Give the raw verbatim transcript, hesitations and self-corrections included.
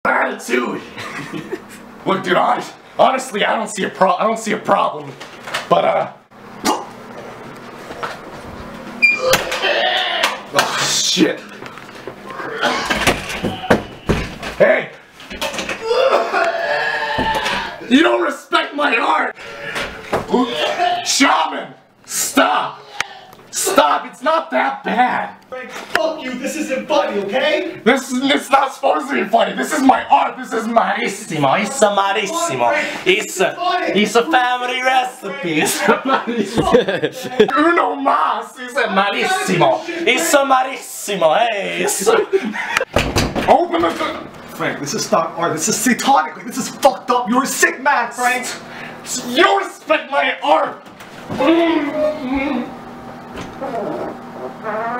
attitude. Look, dude, honest, honestly, I don't see a pro. I don't see a problem. But uh. Oh shit. Hey. You don't respect my art. Shaman, stop. Stop, it's not that bad. Frank, fuck you, this isn't funny, okay? This is it's not supposed to be funny. This is my art. This is marissimo. It's a marissimo. It's a, it's a family recipe. It's a marissimo. Uno mas. It's a marissimo. It's a marissimo. Hey. It's a... Open the... Frank, this is not art. This is satanic. This is fucked up. You're a sick man, Frank. You respect my art.